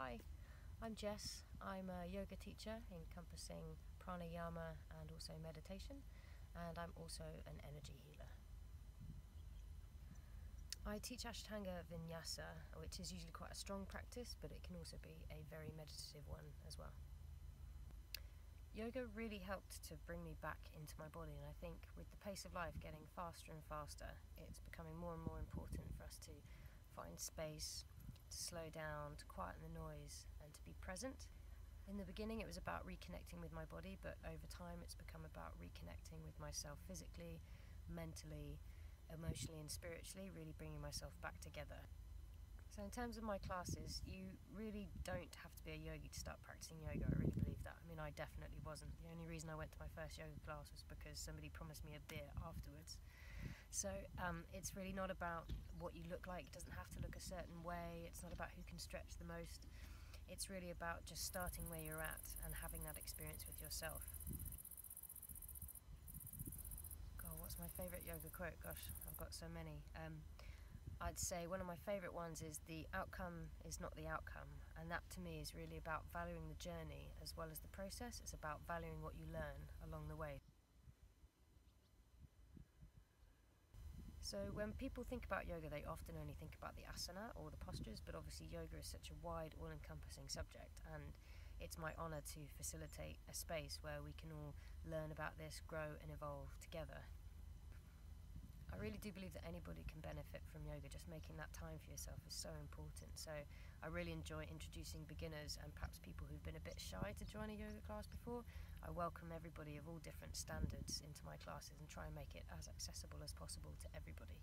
Hi, I'm Jess. I'm a yoga teacher encompassing pranayama and also meditation, and I'm also an energy healer. I teach Ashtanga vinyasa, which is usually quite a strong practice, but it can also be a very meditative one as well. Yoga really helped to bring me back into my body, and I think with the pace of life getting faster and faster, it's becoming more and more important for us to find space, to slow down, to quieten the noise, and to be present. In the beginning it was about reconnecting with my body, but over time it's become about reconnecting with myself physically, mentally, emotionally and spiritually, really bringing myself back together. So in terms of my classes, you really don't have to be a yogi to start practicing yoga. I really believe that. I mean, I definitely wasn't. The only reason I went to my first yoga class was because somebody promised me a beer afterwards. So it's really not about what you look like. It doesn't have to look a certain way. It's not about who can stretch the most. It's really about just starting where you're at and having that experience with yourself. God, what's my favourite yoga quote? Gosh, I've got so many. I'd say one of my favourite ones is the outcome is not the outcome, and that to me is really about valuing the journey as well as the process. It's about valuing what you learn along the way. So when people think about yoga, they often only think about the asana or the postures, but obviously yoga is such a wide, all-encompassing subject, and it's my honour to facilitate a space where we can all learn about this, grow and evolve together. I really do believe that anybody can benefit from yoga. Just making that time for yourself is so important. So I really enjoy introducing beginners and perhaps people who've been a bit shy to join a yoga class before. I welcome everybody of all different standards into my classes and try and make it as accessible as possible to everybody.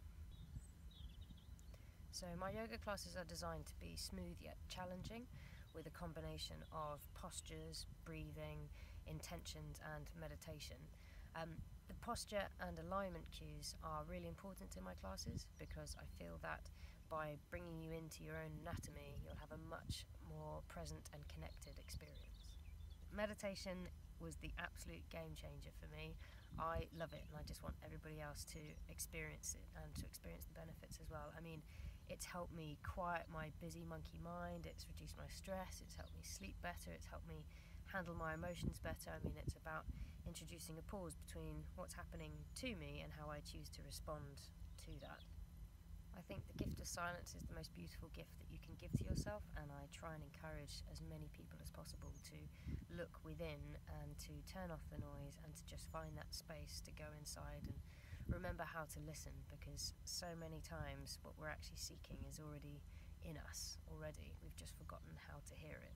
So my yoga classes are designed to be smooth yet challenging, with a combination of postures, breathing, intentions and meditation. The posture and alignment cues are really important in my classes because I feel that by bringing you into your own anatomy, you'll have a much more present and connected experience. Meditation was the absolute game changer for me. I love it, and I just want everybody else to experience it and to experience the benefits as well. I mean, it's helped me quiet my busy monkey mind, it's reduced my stress, it's helped me sleep better, it's helped me handle my emotions better. I mean, it's about introducing a pause between what's happening to me and how I choose to respond to that. I think the gift of silence is the most beautiful gift that you can give to yourself, and I try and encourage as many people as possible to look within and to turn off the noise and to just find that space to go inside and remember how to listen, because so many times what we're actually seeking is already in us already. We've just forgotten how to hear it.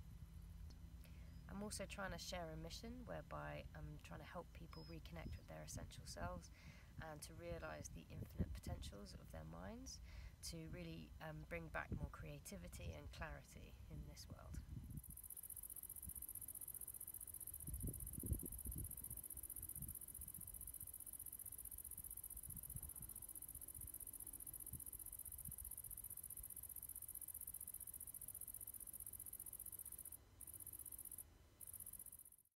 I'm also trying to share a mission whereby I'm trying to help people reconnect with their essential selves and to realise the infinite potentials of their minds, to really bring back more creativity and clarity in this world.